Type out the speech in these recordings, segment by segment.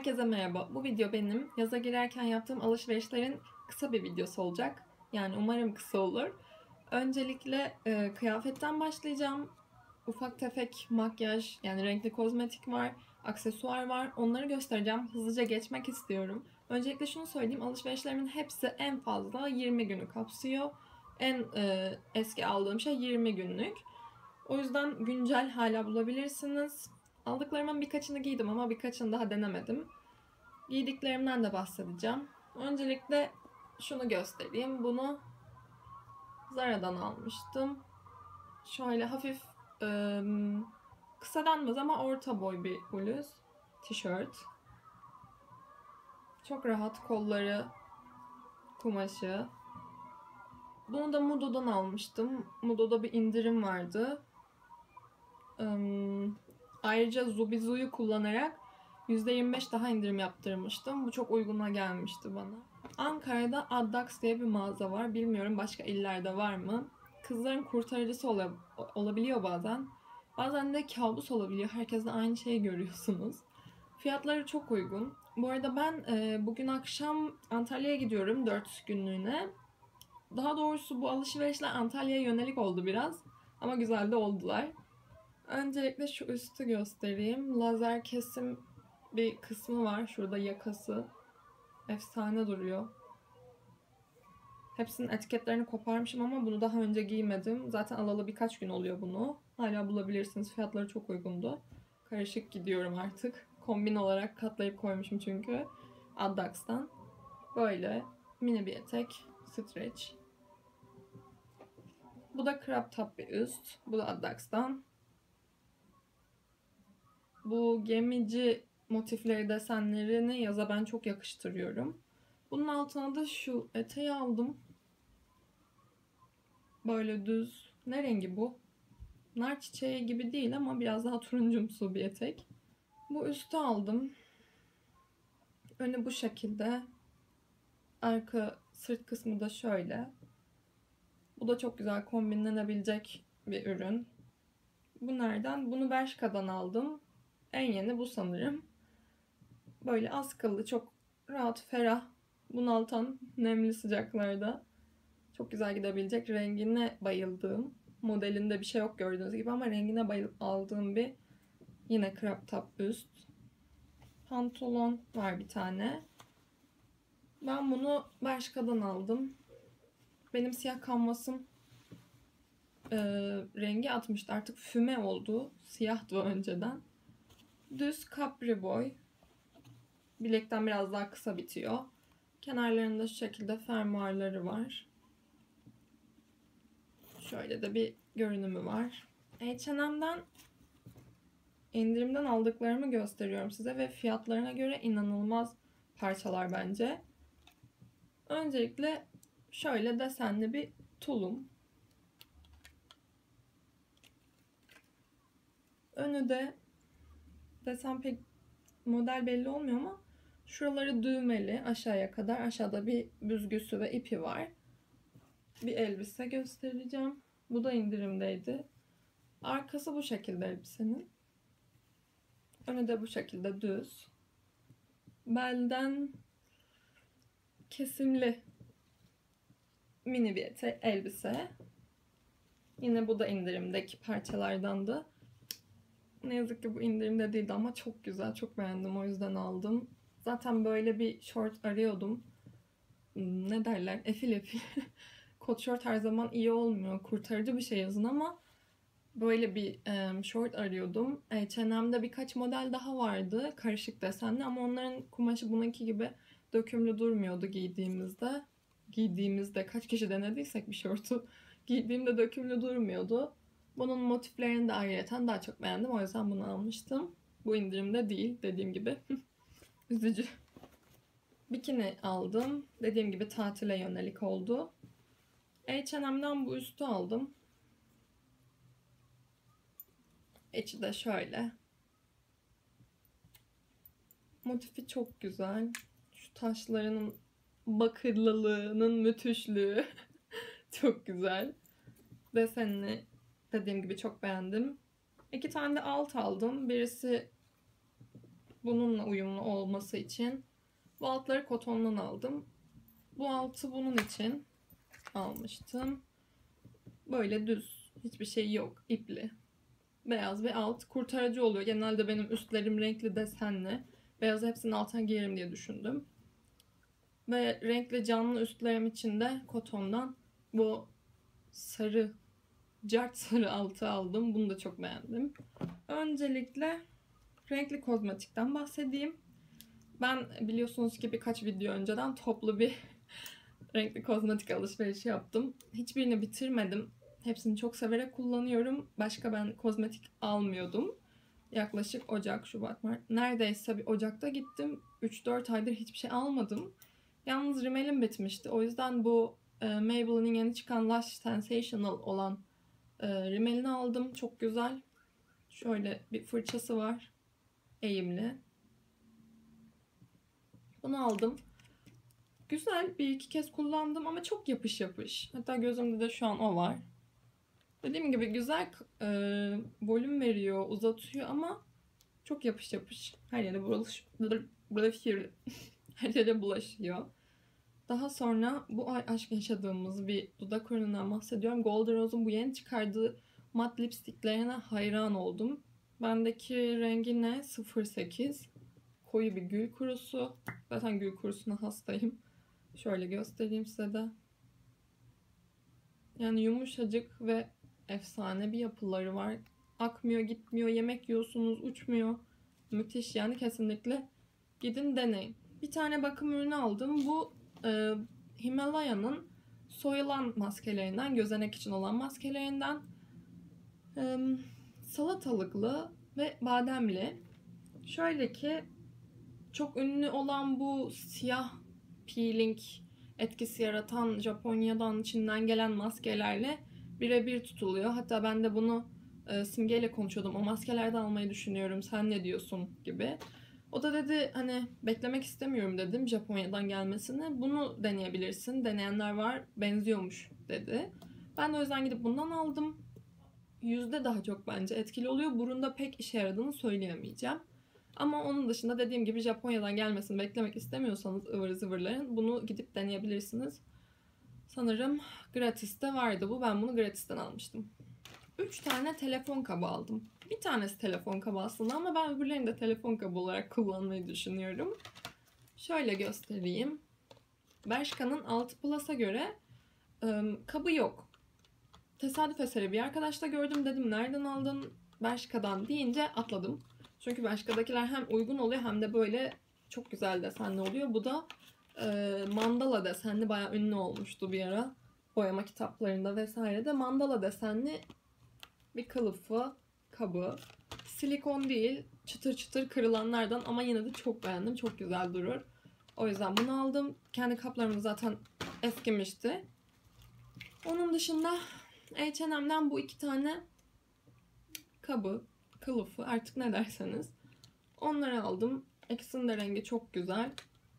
Herkese merhaba. Bu video benim yaza girerken yaptığım alışverişlerin kısa bir videosu olacak. Yani umarım kısa olur. Öncelikle kıyafetten başlayacağım. Ufak tefek makyaj, yani renkli kozmetik var, aksesuar var. Onları göstereceğim. Hızlıca geçmek istiyorum. Öncelikle şunu söyleyeyim. Alışverişlerimin hepsi en fazla 20 günü kapsıyor. En eski aldığım şey 20 günlük. O yüzden güncel hala bulabilirsiniz. Aldıklarımın birkaçını giydim ama birkaçını daha denemedim. Giydiklerimden de bahsedeceğim. Öncelikle şunu göstereyim. Bunu Zara'dan almıştım. Şöyle hafif kısa denmez ama orta boy bir bluz, tişört. Çok rahat kolları, kumaşı. Bunu da Mudo'dan almıştım. Mudo'da bir indirim vardı. Ayrıca Zubizu'yu kullanarak %25 daha indirim yaptırmıştım. Bu çok uyguna gelmişti bana. Ankara'da Addax diye bir mağaza var. Bilmiyorum başka illerde var mı? Kızların kurtarıcısı olabiliyor bazen. Bazen de kabus olabiliyor. Herkesle aynı şeyi görüyorsunuz. Fiyatları çok uygun. Bu arada ben bugün akşam Antalya'ya gidiyorum 4 günlüğüne. Daha doğrusu bu alışverişler Antalya'ya yönelik oldu biraz. Ama güzel de oldular. Öncelikle şu üstü göstereyim. Lazer kesim bir kısmı var. Şurada yakası. Efsane duruyor. Hepsinin etiketlerini koparmışım ama bunu daha önce giymedim. Zaten alalı birkaç gün oluyor bunu. Hala bulabilirsiniz. Fiyatları çok uygundu. Karışık gidiyorum artık. Kombin olarak katlayıp koymuşum çünkü. Addax'tan. Böyle mini bir etek. Stretch. Bu da crop top bir üst. Bu da Addax'tan. Bu gemici motifleri, desenlerini yaza ben çok yakıştırıyorum. Bunun altına da şu eteği aldım. Böyle düz. Ne rengi bu? Nar çiçeği gibi değil ama biraz daha turuncumsu bir etek. Bu üstü aldım. Önü bu şekilde. Arka sırt kısmı da şöyle. Bu da çok güzel kombinlenebilecek bir ürün. Bu nereden? Bunu Bershka'dan aldım. En yeni bu sanırım. Böyle askılı, çok rahat, ferah, bunaltan, nemli sıcaklarda çok güzel gidebilecek. Rengine bayıldığım, modelinde bir şey yok gördüğünüz gibi ama rengine bayılıp aldığım bir yine crop top üst. Pantolon var bir tane. Ben bunu Bershka'dan aldım. Benim siyah kanvasım rengi atmıştı. Artık füme oldu. Siyahtı önceden. Düz capri boy. Bilekten biraz daha kısa bitiyor. Kenarlarında şu şekilde fermuarları var. Şöyle de bir görünümü var. H&M'den indirimden aldıklarımı gösteriyorum size ve fiyatlarına göre inanılmaz parçalar bence. Öncelikle şöyle desenli bir tulum. Önü de desen pek model belli olmuyor ama şuraları düğmeli aşağıya kadar. Aşağıda bir büzgüsü ve ipi var. Bir elbise göstereceğim. Bu da indirimdeydi. Arkası bu şekilde elbisenin. Önü de bu şekilde düz. Belden kesimli mini bir elbise. Yine bu da indirimdeki parçalardandı. Ne yazık ki bu indirimde değildi ama çok güzel, çok beğendim. O yüzden aldım. Zaten böyle bir short arıyordum. Ne derler? Efil efil. Kot short her zaman iyi olmuyor. Kurtarıcı bir şey yazın ama böyle bir short arıyordum. H&M'de birkaç model daha vardı. Karışık desenli ama onların kumaşı bununki gibi dökümlü durmuyordu giydiğimizde. Giydiğimizde kaç kişi denediysek bir şortu giydiğimde dökümlü durmuyordu. Bunun motiflerini de ayrıyeten daha çok beğendim. O yüzden bunu almıştım. Bu indirimde değil dediğim gibi. Üzücü. Bikini aldım. Dediğim gibi tatile yönelik oldu. H&M'den bu üstü aldım. İçi de şöyle. Motifi çok güzel. Şu taşlarının bakırlılığının müthişliği çok güzel. Desenini dediğim gibi çok beğendim. İki tane de alt aldım. Birisi bununla uyumlu olması için bu altları kotondan aldım. Bu altı bunun için almıştım. Böyle düz, hiçbir şey yok, ipli. Beyaz ve alt kurtarıcı oluyor. Genelde benim üstlerim renkli desenli. Beyaz hepsinin altına giyerim diye düşündüm. Ve renkli canlı üstlerim için de kotondan bu sarı, cart sarı altı aldım. Bunu da çok beğendim. Öncelikle renkli kozmetikten bahsedeyim. Ben biliyorsunuz ki birkaç video önceden toplu bir renkli kozmetik alışverişi yaptım. Hiçbirini bitirmedim. Hepsini çok severek kullanıyorum. Başka ben kozmetik almıyordum. Yaklaşık Ocak, Şubat, Mart. Neredeyse bir Ocak'ta gittim. 3-4 aydır hiçbir şey almadım. Yalnız rimelim bitmişti. O yüzden bu Maybelline'in yeni çıkan Lash Sensational olan rimelini aldım. Çok güzel. Şöyle bir fırçası var. Eğimli. Bunu aldım. Güzel, bir iki kez kullandım ama çok yapış yapış. Hatta gözümde de şu an o var. Dediğim gibi güzel volüm veriyor, uzatıyor ama çok yapış yapış. Her yere bulaşıyor. Her yere bulaşıyor. Daha sonra bu ay aşk yaşadığımız bir dudak ürününden bahsediyorum. Golden Rose'un bu yeni çıkardığı mat lipstiklerine hayran oldum. Bendeki rengi ne? 08. Koyu bir gül kurusu. Zaten gül kurusuna hastayım. Şöyle göstereyim size de. Yani yumuşacık ve efsane bir yapıları var. Akmıyor, gitmiyor, yemek yiyorsunuz, uçmuyor. Müthiş yani, kesinlikle gidin deneyin. Bir tane bakım ürünü aldım. Bu Himalaya'nın soyulan maskelerinden, gözenek için olan maskelerinden. Salatalıklı ve bademli. Şöyle ki çok ünlü olan bu siyah peeling etkisi yaratan Japonya'dan, Çin'den gelen maskelerle birebir tutuluyor. Hatta ben de bunu Simge ile konuşuyordum. O maskelerden almayı düşünüyorum. Sen ne diyorsun gibi. O da dedi hani beklemek istemiyorum dedim Japonya'dan gelmesini. Bunu deneyebilirsin. Deneyenler var. Benziyormuş dedi. Ben de o yüzden gidip bundan aldım. Yüzde daha çok bence etkili oluyor. Burunda pek işe yaradığını söyleyemeyeceğim. Ama onun dışında dediğim gibi Japonya'dan gelmesini beklemek istemiyorsanız ıvır zıvırların bunu gidip deneyebilirsiniz. Sanırım gratis'te vardı bu. Ben bunu gratis'ten almıştım. 3 tane telefon kabı aldım. Bir tanesi telefon kabı aslında ama ben öbürlerini de telefon kabı olarak kullanmayı düşünüyorum. Şöyle göstereyim. Bershka'nın 6 Plus'a göre kabı yok. Tesadüf eseri bir arkadaşla gördüm, dedim nereden aldın? Bershka'dan deyince atladım. Çünkü Bershka'dakiler hem uygun oluyor hem de böyle çok güzel desenli oluyor. Bu da mandala desenli, bayağı ünlü olmuştu bir ara. Boyama kitaplarında vesairede mandala desenli bir kılıfı, kabı. Silikon değil, çıtır çıtır kırılanlardan ama yine de çok beğendim. Çok güzel durur. O yüzden bunu aldım. Kendi kaplarım zaten eskimişti. Onun dışında H&M'den bu 2 tane kabı, kılıfı, artık ne derseniz. Onları aldım. İkisinin de rengi çok güzel.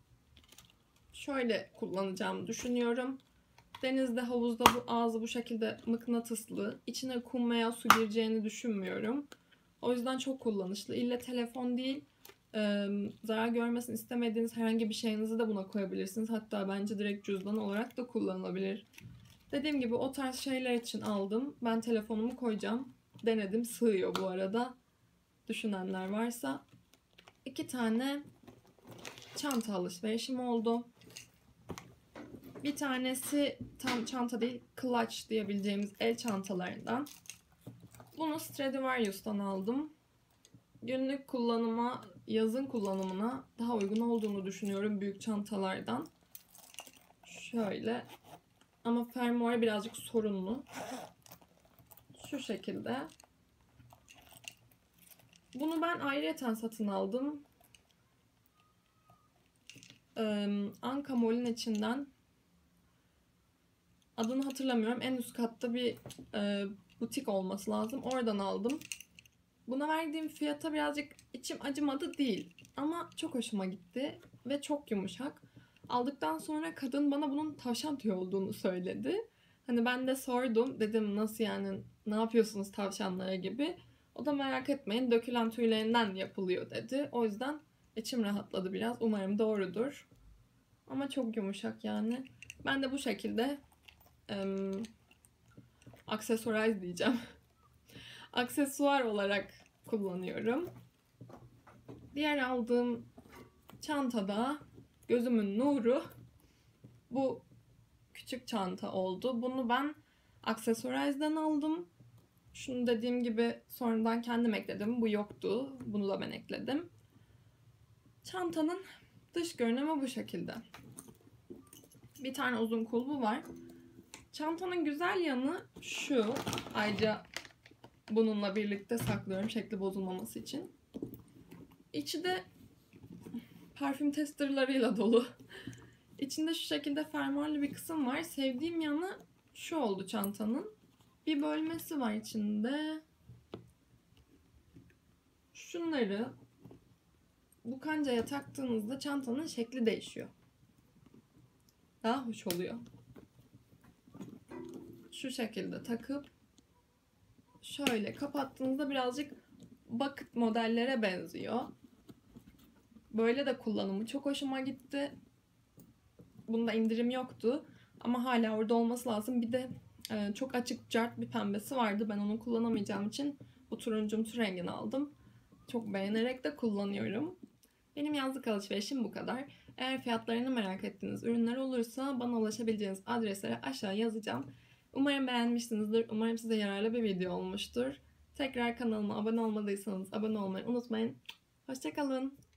Şöyle kullanacağımı düşünüyorum. Denizde, havuzda bu ağzı bu şekilde mıknatıslı. İçine kum veya su gireceğini düşünmüyorum. O yüzden çok kullanışlı. İlle telefon değil, zarar görmesini istemediğiniz herhangi bir şeyinizi de buna koyabilirsiniz. Hatta bence direkt cüzdan olarak da kullanılabilir. Dediğim gibi o tarz şeyler için aldım. Ben telefonumu koyacağım. Denedim, sığıyor bu arada. Düşünenler varsa. 2 tane çanta alışverişim oldu. Bir tanesi tam çanta değil, clutch diyebileceğimiz el çantalarından. Bunu Stradivarius'tan aldım. Günlük kullanıma, yazın kullanımına daha uygun olduğunu düşünüyorum büyük çantalardan. Şöyle. Ama fermuarı birazcık sorunlu. Şu şekilde. Bunu ben ayrıyeten satın aldım. Anka Mall'in içinden, adını hatırlamıyorum, en üst katta bir butik olması lazım. Oradan aldım. Buna verdiğim fiyata birazcık içim acımadı değil. Ama çok hoşuma gitti ve çok yumuşak. Aldıktan sonra kadın bana bunun tavşan tüyü olduğunu söyledi. Hani ben de sordum. Dedim nasıl yani, ne yapıyorsunuz tavşanlara gibi. O da merak etmeyin, dökülen tüylerinden yapılıyor dedi. O yüzden İçim rahatladı biraz. Umarım doğrudur. Ama çok yumuşak yani. Ben de bu şekilde aksesuar diyeceğim. Aksesuar olarak kullanıyorum. Diğer aldığım çantada gözümün nuru bu küçük çanta oldu. Bunu ben Accessorize'den aldım. Şunu dediğim gibi sonradan kendim ekledim. Bu yoktu. Bunu da ben ekledim. Çantanın dış görünümü bu şekilde. Bir tane uzun kulbu var. Çantanın güzel yanı şu. Ayrıca bununla birlikte saklıyorum şekli bozulmaması için. İçi de parfüm testerlarıyla dolu. İçinde şu şekilde fermuarlı bir kısım var. Sevdiğim yanı şu oldu çantanın. Bir bölmesi var içinde. Şunları bu kancaya taktığınızda çantanın şekli değişiyor. Daha hoş oluyor. Şu şekilde takıp şöyle kapattığınızda birazcık bucket modellere benziyor. Böyle de kullanımı çok hoşuma gitti. Bunda indirim yoktu. Ama hala orada olması lazım. Bir de çok açık cart bir pembesi vardı. Ben onu kullanamayacağım için bu turuncumsu rengini aldım. Çok beğenerek de kullanıyorum. Benim yazlık alışverişim bu kadar. Eğer fiyatlarını merak ettiğiniz ürünler olursa bana ulaşabileceğiniz adresleri aşağı yazacağım. Umarım beğenmişsinizdir. Umarım size yararlı bir video olmuştur. Tekrar kanalıma abone olmadıysanız abone olmayı unutmayın. Hoşça kalın.